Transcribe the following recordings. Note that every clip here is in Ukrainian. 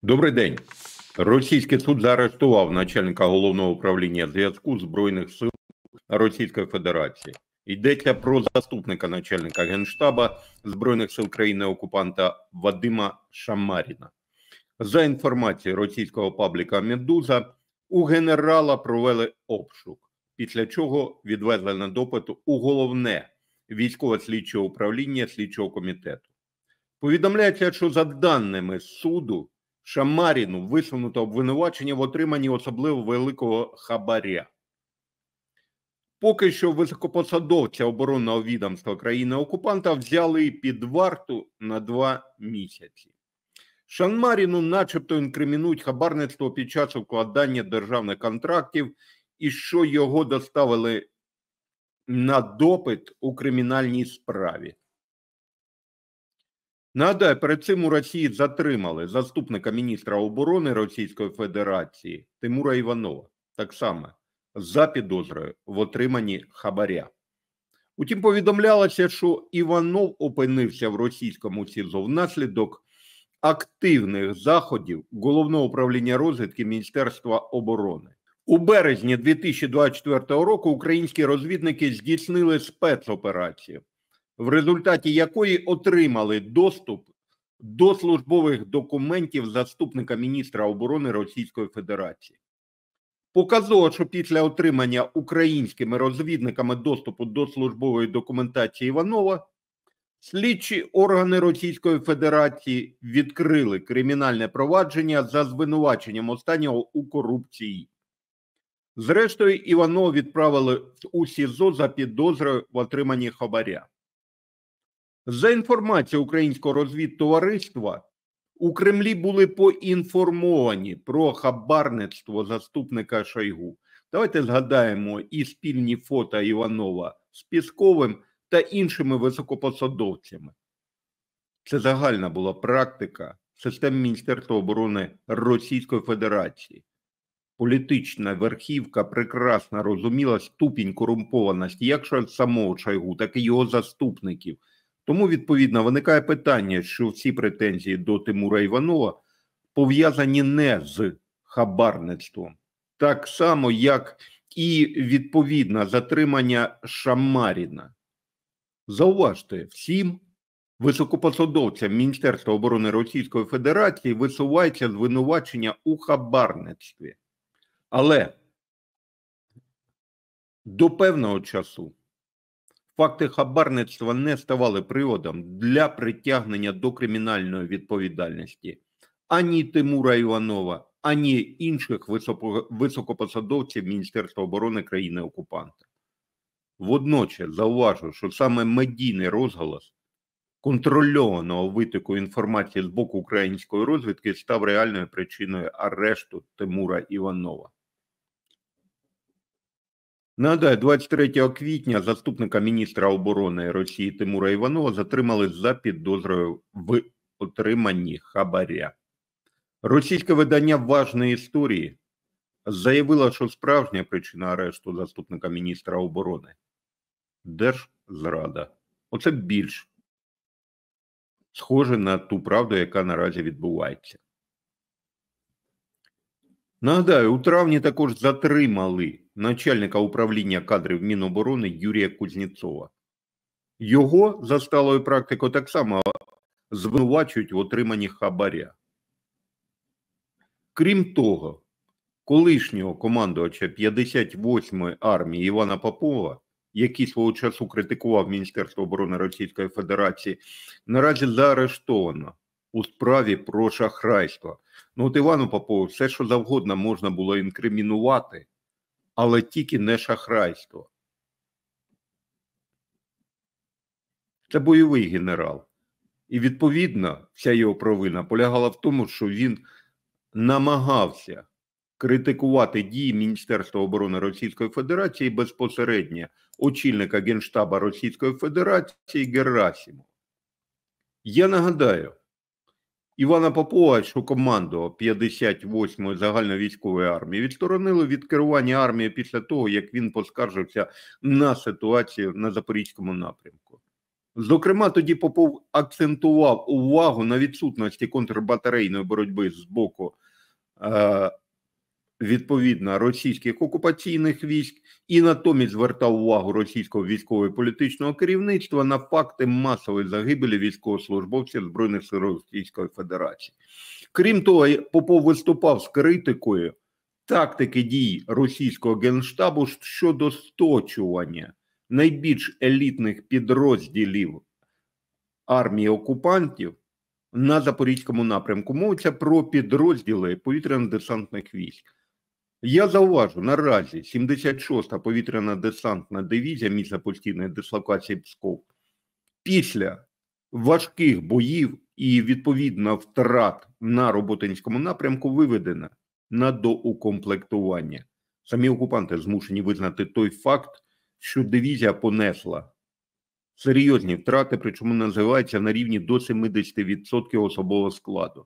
Добрий день. Російський суд заарештував начальника Головного управління зв'язку Збройних сил Російської Федерації. Йдеться про заступника начальника Генштаба Збройних сил країни-окупанта Вадима Шамаріна. За інформацією російського пабліка «Медуза», у генерала провели обшук, після чого відвезли на допит у Головне військово-слідче управління слідчого комітету. Повідомляється, що за даними суду, Шамаріну висунуто обвинувачення в отриманні особливо великого хабаря. Поки що високопосадовця оборонного відомства країни-окупанта взяли під варту на 2 місяці. Шамаріну начебто інкримінують хабарництво під час укладання державних контрактів і що його доставили на допит у кримінальній справі. Нагадаю, перед цим у Росії затримали заступника міністра оборони Російської Федерації Тимура Іванова, так само за підозрою в отриманні хабаря. Утім, повідомлялося, що Іванов опинився в російському СІЗО внаслідок активних заходів Головного управління розвідки Міністерства оборони. У березні 2024 року українські розвідники здійснили спецоперацію, в результаті якої отримали доступ до службових документів заступника міністра оборони Російської Федерації. Показово, що після отримання українськими розвідниками доступу до службової документації Іванова, слідчі органи Російської Федерації відкрили кримінальне провадження за звинуваченням останнього у корупції. Зрештою, Іванова відправили у СІЗО за підозрою в отриманні хабаря. За інформацією українського розвідтовариства, у Кремлі були поінформовані про хабарництво заступника Шойгу. Давайте згадаємо і спільні фото Іванова з Пєсковим та іншими високопосадовцями. Це загальна була практика системи Міністерства оборони Російської Федерації. Політична верхівка прекрасно розуміла ступінь корумпованості як самого Шойгу, так і його заступників. Тому, відповідно, виникає питання, що всі претензії до Тимура Іванова пов'язані не з хабарництвом. Так само, як і, відповідно, затримання Шамаріна. Зауважте, всім високопосадовцям Міністерства оборони Російської Федерації висувається звинувачення у хабарництві. Але до певного часу факти хабарництва не ставали приводом для притягнення до кримінальної відповідальності ані Тимура Іванова, ані інших високопосадовців Міністерства оборони країни-окупанта. Водночас зауважу, що саме медійний розголос контрольованого витоку інформації з боку української розвідки став реальною причиною арешту Тимура Іванова. Нагадаю, 23 квітня заступника міністра оборони Росії Тимура Іванова затримали за підозрою в отриманні хабаря. Російське видання «Важної історії» заявило, що справжня причина арешту заступника міністра оборони – держзрада. Оце більш схоже на ту правду, яка наразі відбувається. Нагадаю, у травні також затримали начальника управління кадрів Міноборони Юрія Кузнєцова. Його за сталою практикою так само звинувачують в отриманні хабаря. Крім того, колишнього командувача 58-ї армії Івана Попова, який свого часу критикував Міністерство оборони Російської Федерації, наразі заарештовано у справі про шахрайство. Ну от Івану Попову все, що завгодно можна було інкримінувати, але тільки не шахрайство. Це бойовий генерал. І відповідно вся його провина полягала в тому, що він намагався критикувати дії Міністерства оборони Російської Федерації безпосередньо очільника Генштаба Російської Федерації Герасимова. Я нагадаю, Івана Попова, що командував 58-ї загальновійськової армії, відсторонили від керування армією після того, як він поскаржився на ситуацію на Запорізькому напрямку. Зокрема, тоді Попов акцентував увагу на відсутності контрбатарейної боротьби з боку відповідно російських окупаційних військ і натомість звертав увагу російського військового і політичного керівництва на факти масової загибелі військовослужбовців Збройних сил Російської Федерації. Крім того, Попов виступав з критикою тактики дій російського генштабу щодо сточування найбільш елітних підрозділів армії окупантів на Запорізькому напрямку. Мовиться про підрозділи повітряно-десантних військ. Я зауважу, наразі 76-та повітряно-десантна дивізія місця постійної дислокації Псков після важких боїв і відповідно втрат на Роботинському напрямку виведена на доукомплектування. Самі окупанти змушені визнати той факт, що дивізія понесла серйозні втрати, причому називається на рівні до 70% особового складу.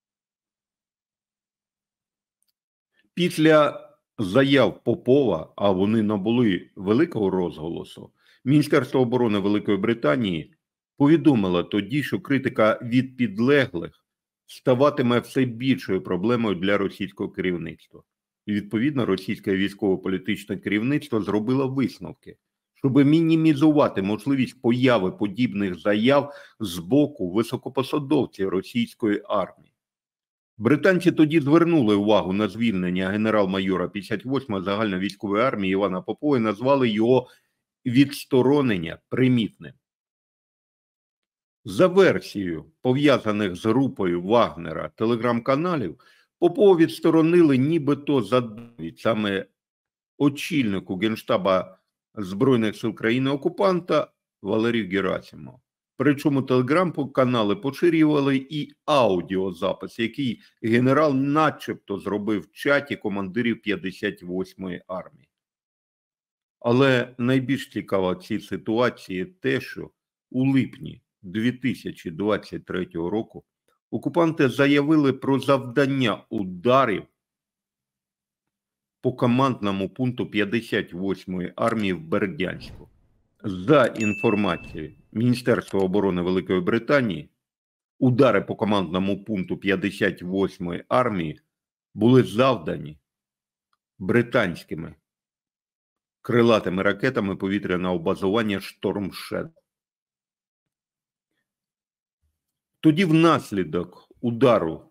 Після заяв Попова, а вони набули великого розголосу, Міністерство оборони Великої Британії повідомило тоді, що критика від підлеглих ставатиме все більшою проблемою для російського керівництва. І, відповідно, російське військово-політичне керівництво зробило висновки, щоб мінімізувати можливість появи подібних заяв з боку високопосадовців російської армії. Британці тоді звернули увагу на звільнення генерал-майора 58-ї загальновійськової армії Івана Попова і назвали його відсторонення примітним. За версією пов'язаних з групою Вагнера телеграм-каналів, Попова відсторонили нібито за довідь саме очільнику Генштаба Збройних сил країни-окупанта Валерію Герасимову. Причому телеграм-канали поширювали і аудіозапис, який генерал начебто зробив в чаті командирів 58-ї армії. Але найбільш цікаво в цій ситуації те, що у липні 2023 року окупанти заявили про завдання ударів по командному пункту 58-ї армії в Бердянську. За інформацією Міністерства оборони Великої Британії, удари по командному пункту 58-ї армії були завдані британськими крилатими ракетами повітряного базування «Шторм Шедоу». Тоді внаслідок удару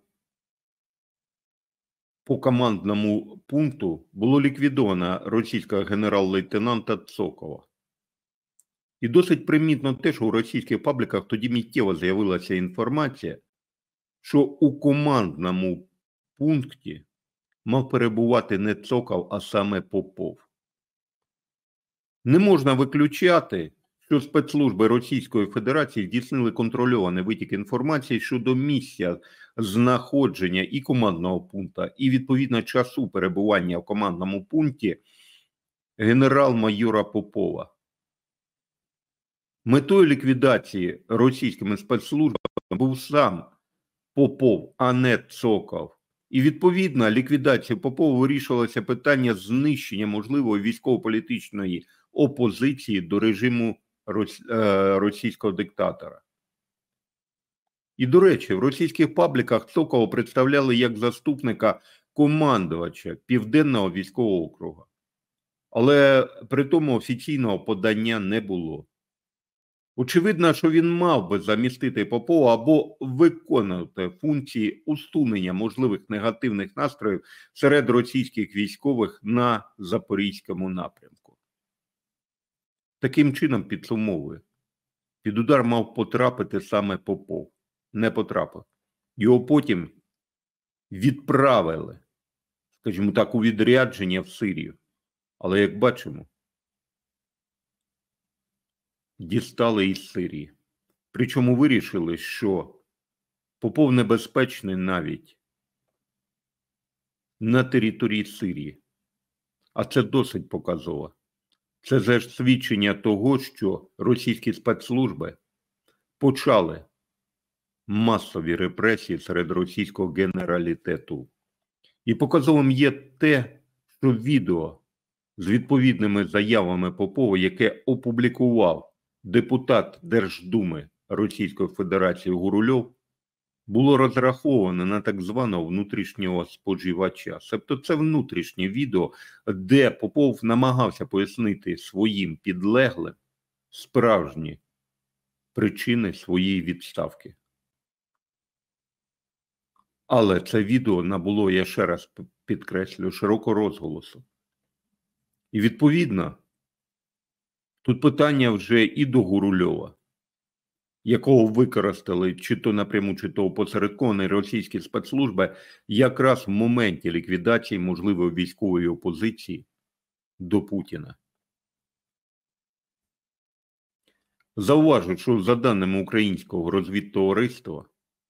по командному пункту було ліквідовано російського генерал-лейтенанта Цокова. І досить примітно те, що у російських пабліках тоді миттєво з'явилася інформація, що у командному пункті мав перебувати не Цоков, а саме Попов. Не можна виключати, що спецслужби Російської Федерації здійснили контрольований витік інформації щодо місця знаходження і командного пункту, і відповідно часу перебування в командному пункті генерал-майора Попова. Метою ліквідації російськими спецслужбами був сам Попов, а не Цоков. І відповідно ліквідацією Попова вирішувалося питання знищення можливої військово-політичної опозиції до режиму російського диктатора. І, до речі, в російських пабліках Цокова представляли як заступника командувача Південного військового округу. Але при тому офіційного подання не було. Очевидно, що він мав би замістити Попова або виконувати функції усунення можливих негативних настроїв серед російських військових на Запорізькому напрямку. Таким чином, підсумовую, під удар мав потрапити саме Попов. Не потрапив. Його потім відправили, скажімо так, у відрядження в Сирію. Але, як бачимо, дістали із Сирії. Причому вирішили, що Попов небезпечний навіть на території Сирії. А це досить показово. Це ж свідчення того, що російські спецслужби почали масові репресії серед російського генералітету. І показовим є те, що відео з відповідними заявами Попова, яке опублікував депутат Держдуми Російської Федерації Гурульов, було розраховано на так званого внутрішнього споживача. Тобто це внутрішнє відео, де Попов намагався пояснити своїм підлеглим справжні причини своєї відставки. Але це відео набуло, я ще раз підкреслю, широкого розголосу. І відповідно, тут питання вже і до Гурульова, якого використали чи то напряму, чи то опосередковані російські спецслужби якраз в моменті ліквідації можливої військової опозиції до Путіна. Зауважу, що за даними українського розвідтовариства,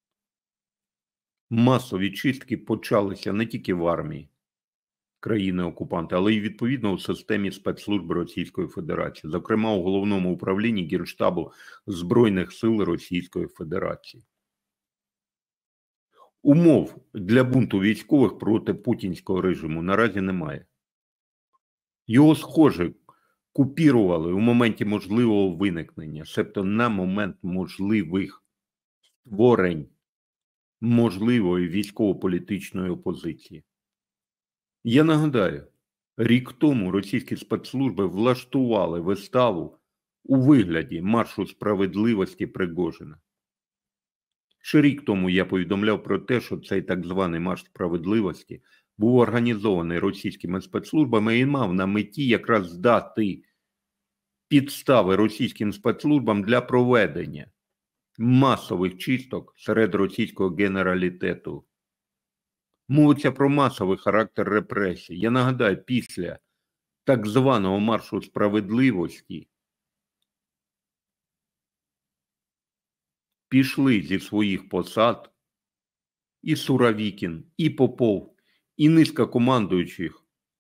масові чистки почалися не тільки в армії країни-окупанти, але й відповідно у системі спецслужб Російської Федерації, зокрема у Головному управлінні Генштабу Збройних сил Російської Федерації. Умов для бунту військових проти путінського режиму наразі немає. Його, схоже, купірували у моменті можливого виникнення, себто на момент можливих створень можливої військово-політичної опозиції. Я нагадаю, рік тому російські спецслужби влаштували виставу у вигляді маршу справедливості Пригожина. Ще рік тому я повідомляв про те, що цей так званий марш справедливості був організований російськими спецслужбами і мав на меті якраз дати підстави російським спецслужбам для проведення масових чисток серед російського генералітету. Мовиться про масовий характер репресій. Я нагадаю, після так званого маршу справедливості пішли зі своїх посад і Суровікін, і Попов, і низка командуючих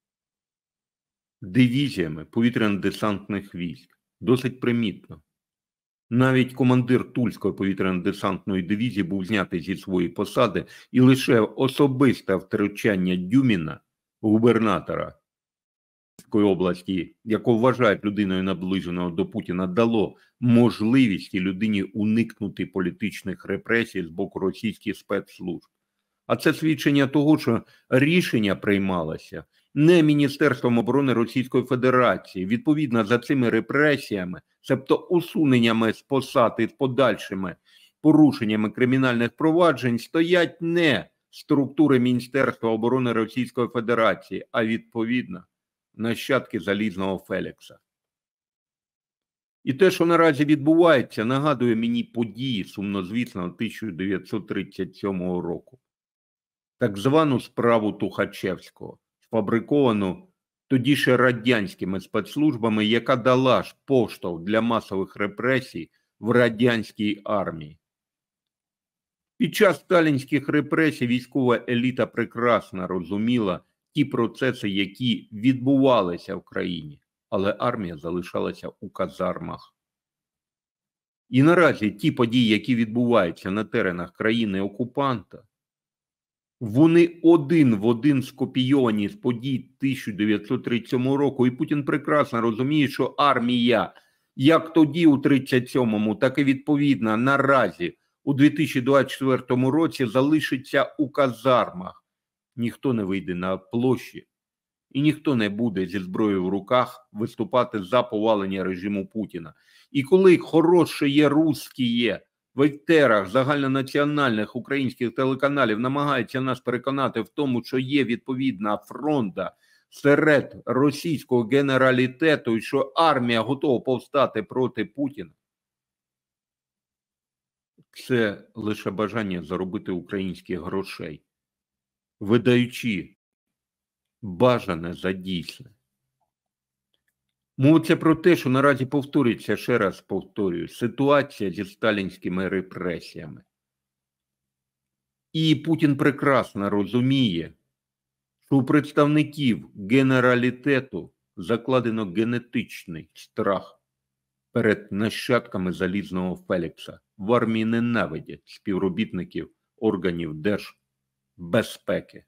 дивізіями повітряно-десантних військ. Досить примітно. Навіть командир Тульської повітряно-десантної дивізії був знятий зі своєї посади, і лише особисте втручання Дюміна, губернатора Київської області, якого вважають людиною наближеного до Путіна, дало можливість людині уникнути політичних репресій з боку російських спецслужб. А це свідчення того, що рішення приймалося не Міністерством оборони Російської Федерації. Відповідно за цими репресіями, тобто усуненнями з посад і з подальшими порушеннями кримінальних проваджень, стоять не структури Міністерства оборони Російської Федерації, а відповідно нащадки Залізного Фелікса. І те, що наразі відбувається, нагадує мені події сумнозвісного 1937 року. Так звану справу Тухачевського, сфабриковану тоді ще радянськими спецслужбами, яка дала ж поштовх для масових репресій в радянській армії. Під час сталінських репресій військова еліта прекрасно розуміла ті процеси, які відбувалися в країні, але армія залишалася у казармах. І наразі ті події, які відбуваються на теренах країни-окупанта, вони один в один скопійовані з подій 1937 року. І Путін прекрасно розуміє, що армія, як тоді у 1937-му, так і відповідно наразі у 2024 році залишиться у казармах. Ніхто не вийде на площі і ніхто не буде зі зброєю в руках виступати за повалення режиму Путіна. І коли хороше є русські в етерах загальнонаціональних українських телеканалів намагаються нас переконати в тому, що є відповідна фронта серед російського генералітету і що армія готова повстати проти Путіна, це лише бажання заробити українських грошей, видаючи бажане за дійсне. Мовиться про те, що наразі повторюється, ще раз повторюю, ситуація зі сталінськими репресіями. І Путін прекрасно розуміє, що у представників генералітету закладено генетичний страх перед нащадками Залізного Фелікса. В армії ненавидять співробітників органів держбезпеки.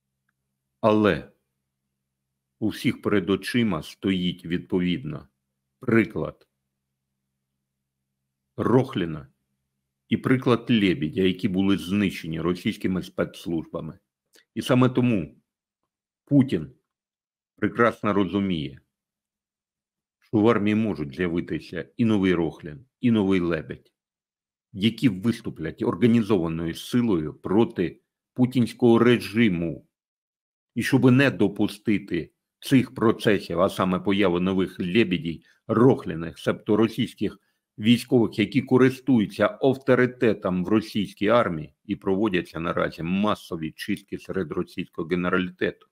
Але у всіх перед очима стоїть відповідно приклад Рохліна і приклад Лебедя, які були знищені російськими спецслужбами. І саме тому Путін прекрасно розуміє, що в армії можуть з'явитися і новий Рохлін, і новий Лебедь, які виступлять організованою силою проти путінського режиму. І щоб не допустити цих процесів, а саме появи нових Лебедів, Рохліних, себто російських військових, які користуються авторитетом в російській армії і проводяться наразі масові чистки серед російського генералітету.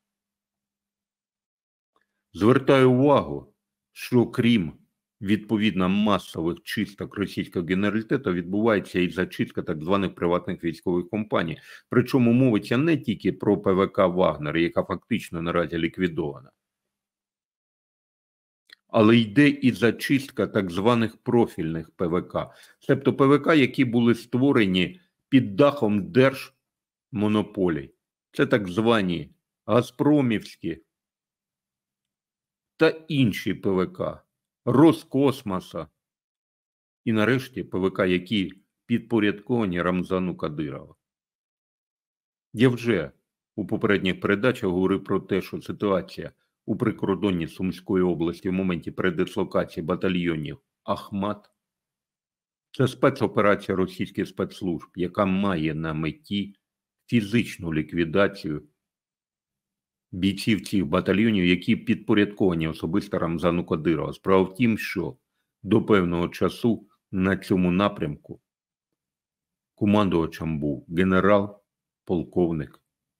Звертаю увагу, що крім відповідно масових чисток російського генералітету відбувається і зачистка так званих приватних військових компаній. Причому мовиться не тільки про ПВК «Вагнер», яка фактично наразі ліквідована, але йде і зачистка так званих профільних ПВК. Тобто ПВК, які були створені під дахом держмонополій. Це так звані Газпромівські та інші ПВК, Роскосмоса і нарешті ПВК, які підпорядковані Рамзану Кадирову. Я вже у попередніх передачах говорив про те, що ситуація у прикордонні Сумської області в моменті передислокації батальйонів Ахмат – це спецоперація російських спецслужб, яка має на меті фізичну ліквідацію бійців цих батальйонів, які підпорядковані особисто Рамзану Кадирову. Справа в тім, що до певного часу на цьому напрямку командувачем був генерал-полковник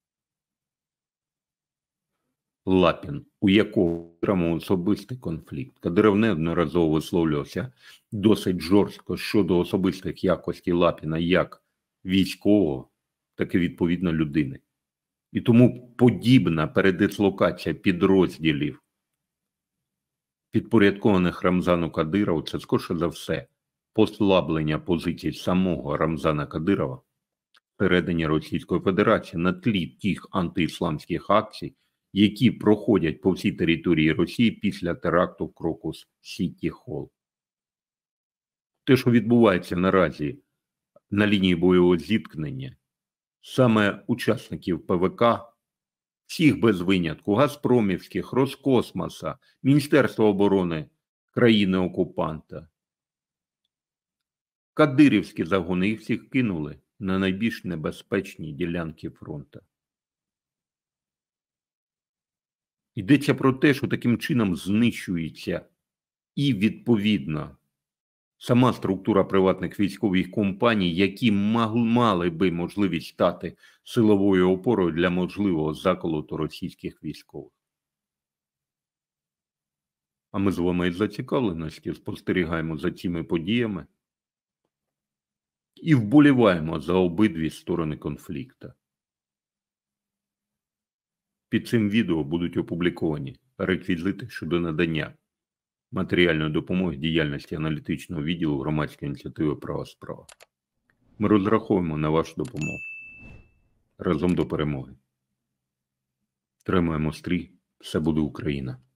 Лапін, у якого прямо особистий конфлікт. Кадиров неодноразово висловлювався досить жорстко щодо особистих якостей Лапіна як військового, так і відповідно людини. І тому подібна передислокація підрозділів, підпорядкованих Рамзану Кадирову, це скоріше за все послаблення позицій самого Рамзана Кадирова всередині Російської Федерації на тлі тих антиісламських акцій, які проходять по всій території Росії після теракту в Крокус Сіті Холл. Те, що відбувається наразі на лінії бойового зіткнення, саме учасників ПВК, всіх без винятку, Газпромівських, Роскосмоса, Міністерства оборони країни-окупанта, кадирівські загони, їх всіх кинули на найбільш небезпечні ділянки фронту. Йдеться про те, що таким чином знищується і відповідно сама структура приватних військових компаній, які мали би можливість стати силовою опорою для можливого заколоту російських військових. А ми з вами із зацікавленості спостерігаємо за цими подіями і вболіваємо за обидві сторони конфлікту. Під цим відео будуть опубліковані реквізити щодо надання матеріальної допомоги діяльності аналітичного відділу громадської ініціативи «Права справа». Ми розраховуємо на вашу допомогу. Разом до перемоги. Тримаємо стрій. Все буде Україна.